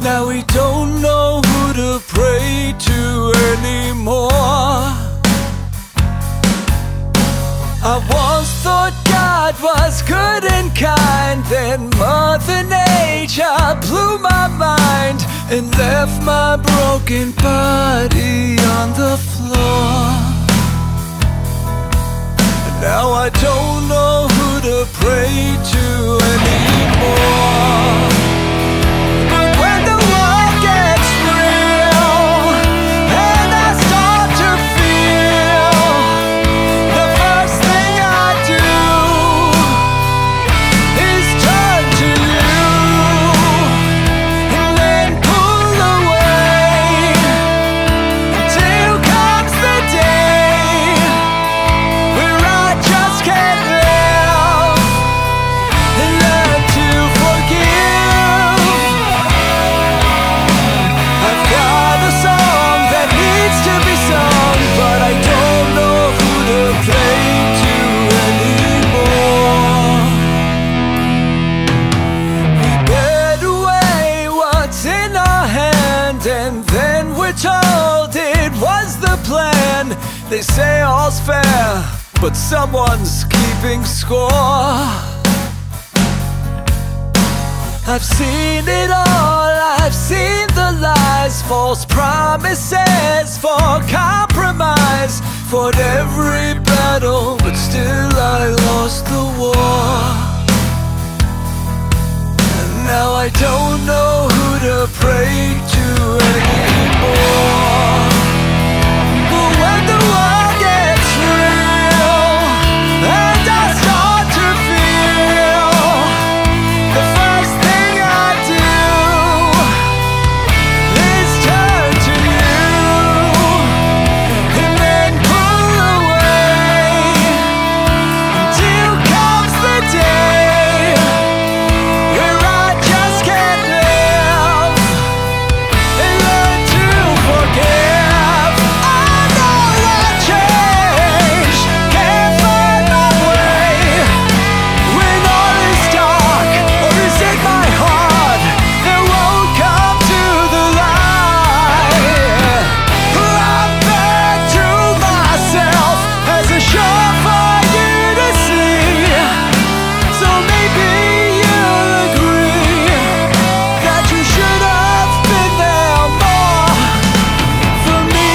Now we don't know who to pray to anymore. I once thought God was good and kind, then Mother Nature blew my mind and left my broken body on the floor. And now I don't know who to pray to anymore. But when the world gets real and I start to feel, the first thing I do is turn to you and then pull away until comes the day where I just can't live and learn to forgive. I've got a song that needs to be sung, but I don't know who to play to anymore. We bet away what's in our hand, and then we're told it was the plan. They say all's fair, but someone's keeping score. I've seen it all, I've seen the lies, false promises for compromise. Fought every battle, but still I lost the war. And now I don't know who to pray to anymore. But when the world gets real and I start to feel, the first thing I do is turn to you and then pull away until comes the day where I just can't live and learn to forgive. I know I changed, can't find my way when all is dark, or is it my heart that won't come to the light? I'm back to myself as a show for you to see. So maybe you'll agree that you should have been there more for me.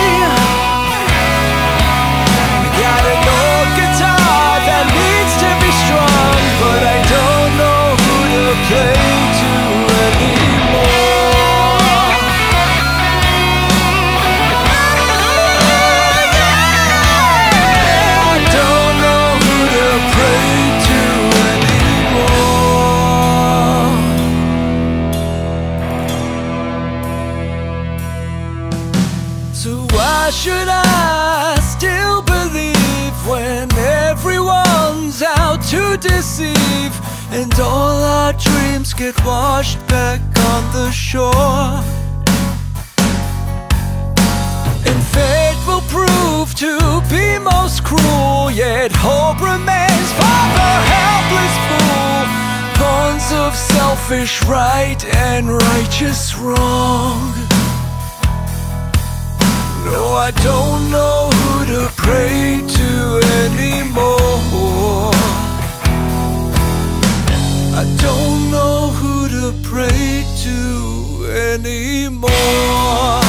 I got an old guitar that needs to be strung, but I don't know who to play to anymore. I don't know who to pray to anymore. So why should I still believe when everyone's out to deceive, and all our dreams get washed back on the shore? And fate will prove to be most cruel, yet hope remains for the helpless fool. Pawns of selfish right and righteous wrong. No, I don't know who to pray to anymore. I don't know who to pray to anymore.